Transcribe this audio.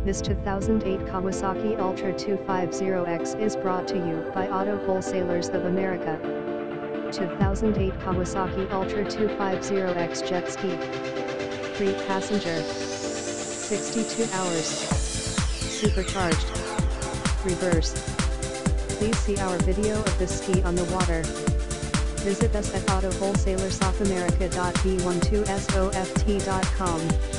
This 2008 Kawasaki Ultra 250X is brought to you by Auto Wholesalers of America. 2008 Kawasaki Ultra 250X Jet Ski. 3 passenger. 62 hours. Supercharged. Reverse. Please see our video of this ski on the water. Visit us at autowholesalersoffamerica.b12soft.com.